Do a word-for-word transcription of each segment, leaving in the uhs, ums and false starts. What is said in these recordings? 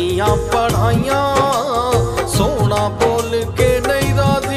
पट्टियां पढ़ाइया सोना बोल के नहीं राजी।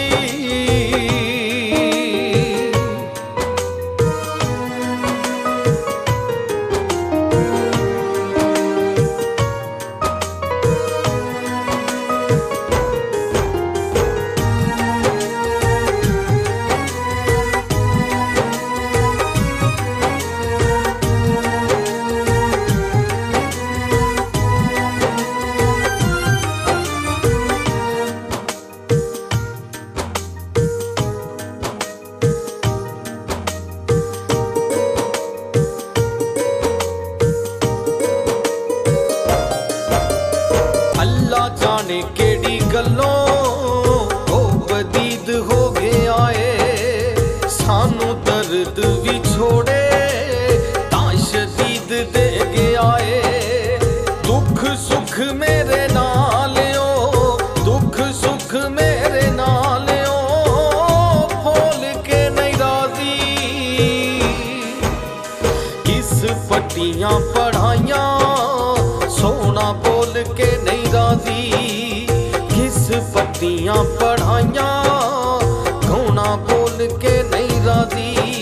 जाने केड़ी गल्लों ओ बदीद हो गया है, सानू दर्द भी छोड़े तां शदीद दे गया है। दुख सुख मेरे नाल ओ, दुख सुख मेरे नाल ओ, बोल के नहीं राजी। किस पट्टियां पढ़ाइया सोना बोल के नहीं राजी। किस पट्टियां पढ़ाइया सोना बोल के नहीं राजी।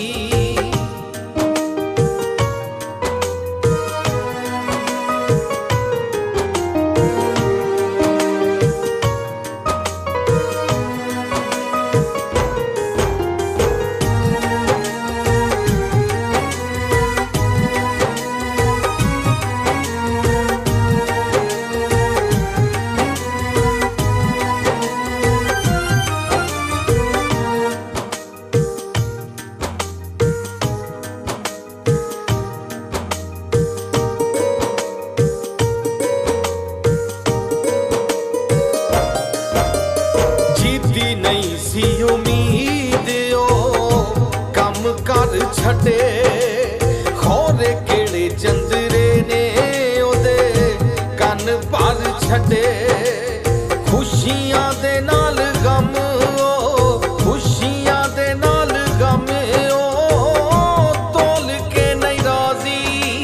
नहीं सी उम्मीद ओ कम कर छड़े, खोरे केड़े चंदरे ने ओदे कन भर छड़े। खुशियां दे नाल गम ओ, खुशियां दे नाल गम ओ, तोल के नहीं राजी।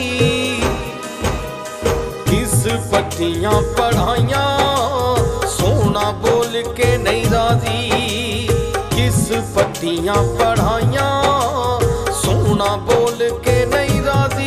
किस पट्टियां पढ़ाइया सोना बोल के नहीं राजी। किस पट्टियां पढ़ाइया सोना बोल के नहीं राजी।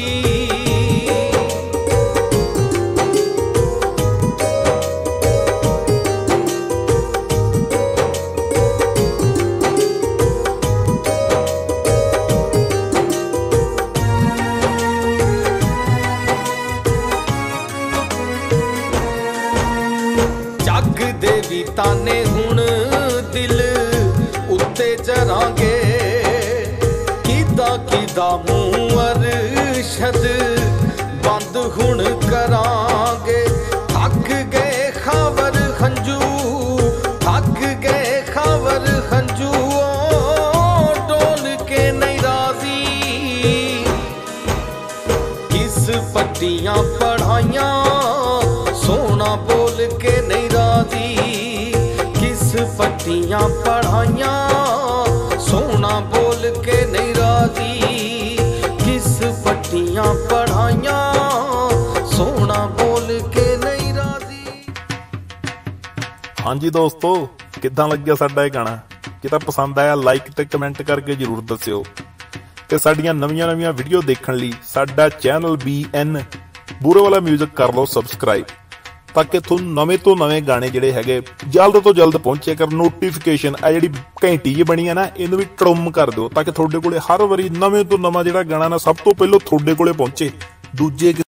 जग दे भी ताने हुण दिल उत्ते जरांगे, किदा किदा मुंह अरशद बंद हुण करांगे। थक गए खबर खंजू, थक गए खबर खंजू, ओ डोल के नहीं राजी। किस पट्टियां पढ़ाइया सोना बोल के नहीं राजी। किस पट्टियां पढ़ाइया सोना बोल के नहीं राजी। किस पट्टियां पढ़ाइया सोना बोल के नहीं राजी। हाँ जी दोस्तों, किद्दां लग्गिया साडा इह गाना? जे तां पसंद आया लाइक ते कमेंट करके जरूर दस्सिओ। ते साडीआं नवीआं नवीआं वीडियो देखण लई साडा चैनल बी एन बूरे वाला म्यूजिक कर लो सबसक्राइब, ताकि तुहानूं नਵੇਂ ਤੋਂ ਨਵੇਂ ਗਾਣੇ ਜਿਹੜੇ ਹੈਗੇ ਜਲਦ ਤੋਂ ਜਲਦ ਪਹੁੰਚੇ ਕਰ। ਨੋਟੀਫਿਕੇਸ਼ਨ ਆ ਜਿਹੜੀ ਘੰਟੀ ਜਿਹੀ ਬਣੀ ਆ ਨਾ, ਇਹਨੂੰ ਵੀ ਟਰਮ ਕਰ ਦਿਓ ਤਾਂ ਕਿ ਤੁਹਾਡੇ ਕੋਲੇ ਹਰ ਵਾਰੀ ਨਵੇਂ ਤੋਂ ਨਵਾਂ ਜਿਹੜਾ ਗਾਣਾ ਨਾ ਸਭ ਤੋਂ ਪਹਿਲਾਂ ਤੁਹਾਡੇ ਕੋਲੇ ਪਹੁੰਚੇ। ਦੂਜੇ